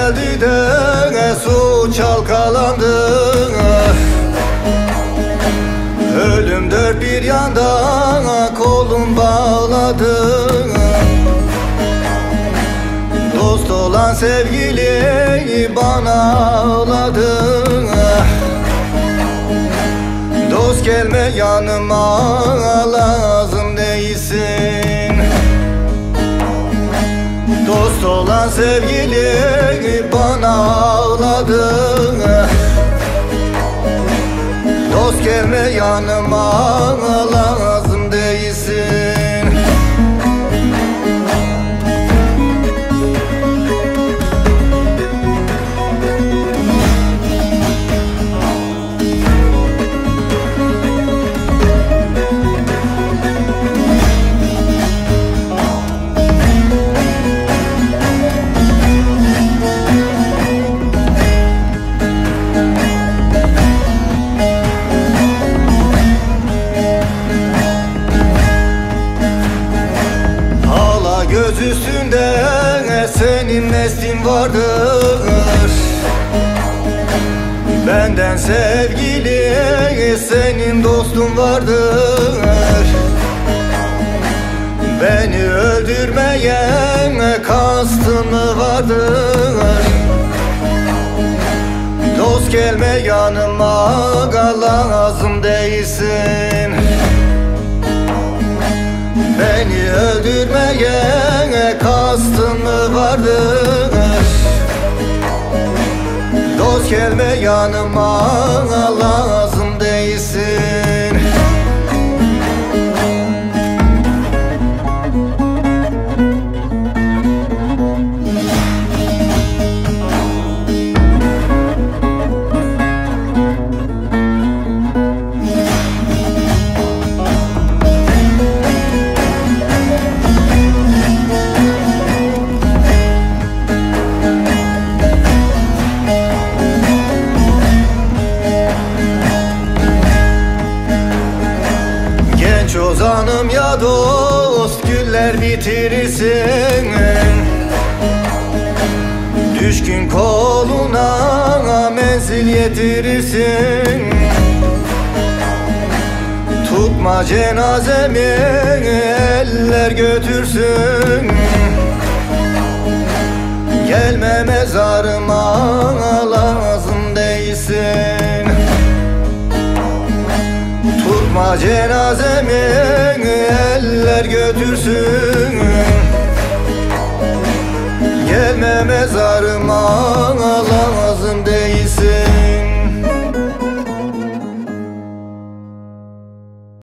geldi de su çalkalandı. Ölüm dört bir yanda kolum bağladı. Dost olan sevgili bana ağladı. Dost gelme yanıma, lazım değilsin. Dost olan sevgili bana ağladı. Dost gelme yanıma, lazım değilsin. Göz üstünde senin neslin vardır. Benden sevgili senin dostun vardır. Beni öldürmeye kastın mı vardır? Dost gelme yanıma, lazım değilsin. Beni öldürmeye kastın mı vardır? Dost gelme yanıma, lazım değilsin. Ozanım ya dost, güller bitirirsin. Düşkün koluna menzil yetirirsin. Tutma cenazemi, eller götürsün. Gelme mezarıma, lazım değilsin. Tutma cenazemi, eller götürsün. Gelme mezarıma,